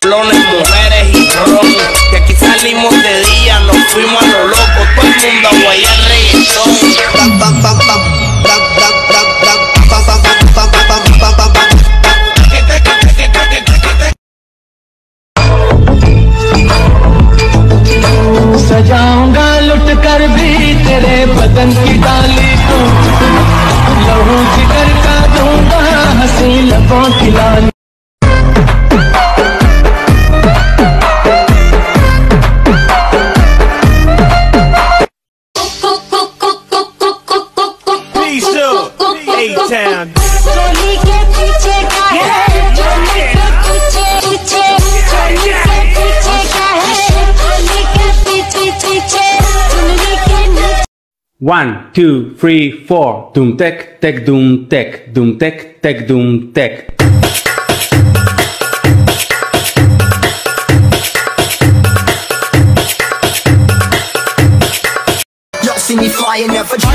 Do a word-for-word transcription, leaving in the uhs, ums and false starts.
mujeres y ron, que aquí salimos de día, nos fuimos a lo loco, todo el mundo a guayar reggaetón. Pam, pam, pam, pam, pam, pam, pam, pam, pam, pam, pam, pam, pam, pam. सजाऊंगा लुट कर भी तेरे बदन की डाली को, लहू जिगर का दूंगा हंसी लबों की लाली। चोली के पीछे का है, चोली के पीछे पीछे, चोली के पीछे का है, चोली के पीछे पीछे, चोली के नीचे। One, two, three, four. Doom tek tek doom tek, doom tek tek doom tek. Y'all see me flying, never